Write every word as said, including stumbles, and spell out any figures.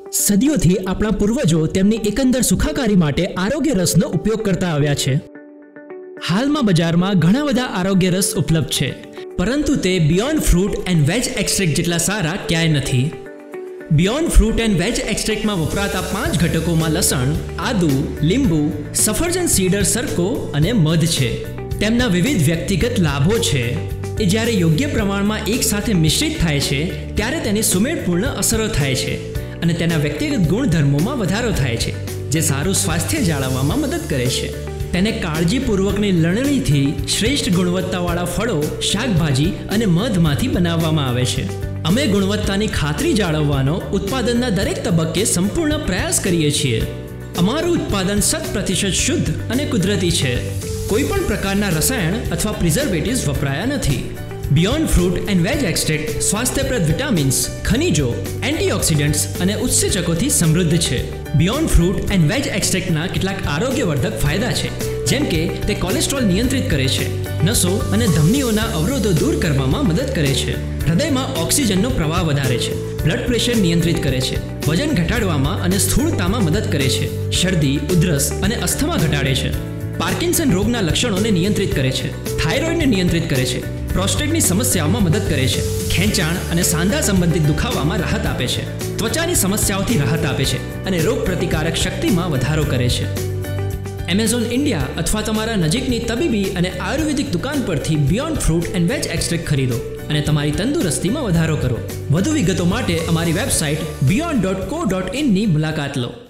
સદીઓથી આપણા પૂર્વજો તેમની એકંદર સુખાકારી માટે આરોગ્ય રસનો ઉપયોગ કરતા આવ્યા છે. હાલમાં બજારમાં ઘણા બધા આરોગ્ય રસ ઉપલબ્ધ છે, પરંતુ તે beyond fruit and veg extract જેટલા સારા ક્યાંય નથી. બિયોન્ડ ફ્રૂટ એન્ડ વેજ એક્સ્ટ્રેક્ટમાં વપરાતા પાંચ ઘટકોમાં લસણ, આદુ, લીંબુ, સફરજન સીડર સરકો અને મધ છે. તેમના વિવિધ વ્યક્તિગત લાભો છે એ જ્યારે યોગ્ય પ્રમાણમાં એક સાથે મિશ્રિત થાય છે ત્યારે તેની સુમેળપૂર્ણ અસરો થાય છે અને તેના વ્યક્તિગત ગુણધર્મોમાં વધારો થાય છે, જે સારું સ્વાસ્થ્ય જાળવવામાં મદદ કરે છે. તેને કાળજીપૂર્વકની લણણીથી શ્રેષ્ઠ ગુણવત્તાવાળા ફળો, શાકભાજી અને મધમાંથી બનાવવામાં આવે છે. અમે ગુણવત્તાની ખાતરી જાળવવાનો ઉત્પાદનના દરેક તબક્કે સંપૂર્ણ પ્રયાસ કરીએ છીએ. અમારું ઉત્પાદન શત પ્રતિશત શુદ્ધ અને કુદરતી છે. કોઈ પણ પ્રકારના રસાયણ અથવા પ્રિઝર્વેટિવ્સ વપરાયા નથી. Beyond fruit and veg extract સ્વાસ્થ્યપ્રદ વિટામિન્સ, ખનિજો, એન્ટીઓક્સિડન્ટ્સ અને ઉત્સેચકોથી સમૃદ્ધ છે. બિયોન્ડ ફ્રૂટ એન્ડ વેજ એક્સ્ટ્રેક્ટના કેટલાક આરોગ્યવર્ધક ફાયદા છે, જેમ કે તે કોલેસ્ટ્રોલ નિયંત્રિત કરે છે, નસો અને ધમનીઓના અવરોધો દૂર કરવામાં મદદ કરે છે, હૃદયમાં ઓક્સિજનનો પ્રવાહ વધારે છે, બ્લડ પ્રેશર નિયંત્રિત કરે છે, વજન ઘટાડવામાં અને સ્થૂળતામાં મદદ કરે છે, શરદી, ઉધરસ અને અસ્થમા ઘટાડે છે, પાર્કિન્સન રોગના લક્ષણોને નિયંત્રિત કરે છે, થાઇરોઇડને નિયંત્રિત કરે છે, પ્રોસ્ટેટની સમસ્યાઓમાં મદદ કરે છે, ખેંચાણ અને સાંધા સંબંધિત દુખાવામાં રાહત આપે છે, ત્વચાની સમસ્યાઓથી રાહત આપે છે અને રોગ પ્રતિકારક શક્તિમાં વધારો કરે છે. એમેઝોન ઇન્ડિયા અથવા તમારા નજીકની તબીબી અને આયુર્વેદિક દુકાન પરથી beyond fruit and veg extract ખરીદો અને તમારી તંદુરસ્તીમાં વધારો કરો. વધુ વિગતો માટે અમારી website beyond dot co dot ઇનની મુલાકાત લો.